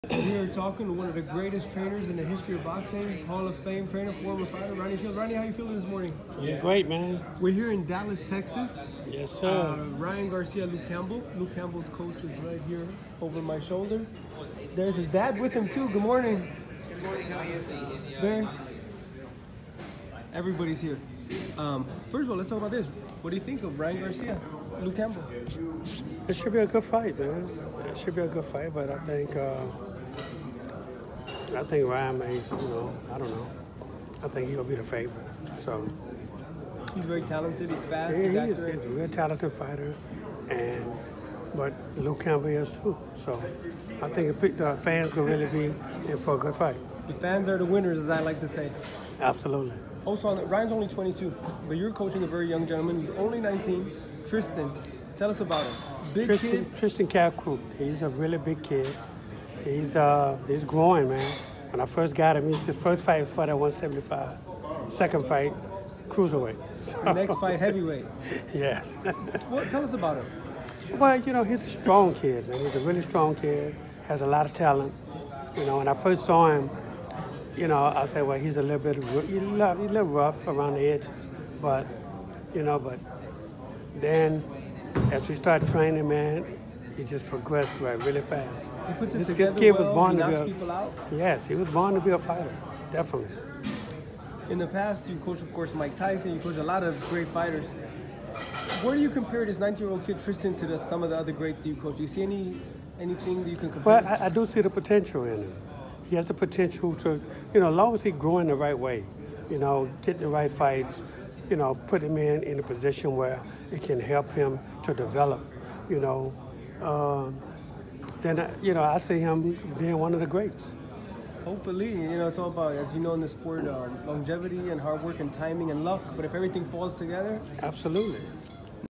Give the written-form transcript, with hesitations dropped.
We are talking to one of the greatest trainers in the history of boxing, Hall of Fame trainer, former fighter, Ronnie Shields. Ronnie, how you feeling this morning? Feeling great, man. We're here in Dallas, Texas. Yes, sir. Ryan Garcia, Luke Campbell. Luke Campbell's coach is right here over my shoulder. There's his dad with him too. Good morning. Good morning, how are you? There. Everybody's here. First of all, let's talk about this. What do you think of Ryan Garcia, Luke Campbell? It should be a good fight, man. It should be a good fight, but I think Ryan may, I don't know. I think he'll be the favorite. So He's very talented. He's fast. he's accurate. a real talented fighter, but Luke Campbell is too. So I think the fans will really be in for a good fight. The fans are the winners, as I like to say. Absolutely. Also, Ryan's only 22, but you're coaching a very young gentleman. He's only 19. Tristin, tell us about him. Big kid. Tristin Kalkreuth. He's a really big kid. He's growing, man. When I first got him, his first fight fought at 175. Second fight, cruiserweight. So, Next fight, heavyweight. Yes. Tell us about him. Well, he's a strong kid, man. He's a really strong kid. Has a lot of talent. When I first saw him, I said, well, he's a little bit, he's a little rough around the edges, but then as we start training, man, he just progressed really fast. He puts it This together kid well, was born he to knocks be people out. Yes, he was born to be a fighter, definitely. In the past, you coached, of course, Mike Tyson. You coached a lot of great fighters. Where do you compare this 19-year-old kid, Tristin, to some of the other greats that you coach? Do you see anything that you can compare? Well, I do see the potential in him. He has the potential to, as long as he growing the right way, getting the right fights, put him in a position where it can help him to develop, then, I see him being one of the greats. Hopefully, it's all about, as you know in the sport, longevity and hard work and timing and luck. But if everything falls together, Absolutely.